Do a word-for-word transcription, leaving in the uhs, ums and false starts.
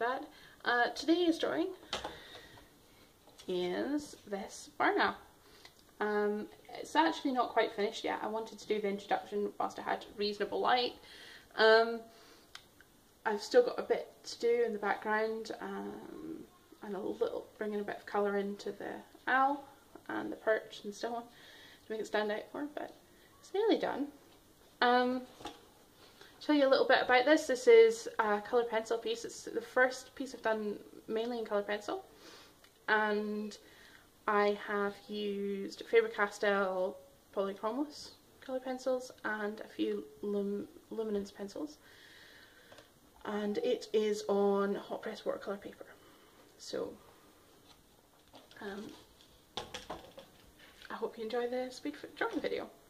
that. Uh, today's drawing is this bar now. Um, it's actually not quite finished yet. I wanted to do the introduction whilst I had reasonable light. Um, I've still got a bit to do in the background, um, and a little, bringing a bit of colour into the owl and the perch and so on to make it stand out more, but it's nearly done. Um, tell you a little bit about this. This is a colour pencil piece. It's the first piece I've done mainly in colour pencil, and I have used Faber-castell Polychromos colour pencils and a few lum Luminance pencils, and it is on hot press watercolour paper. So um, I hope you enjoy the speed drawing video.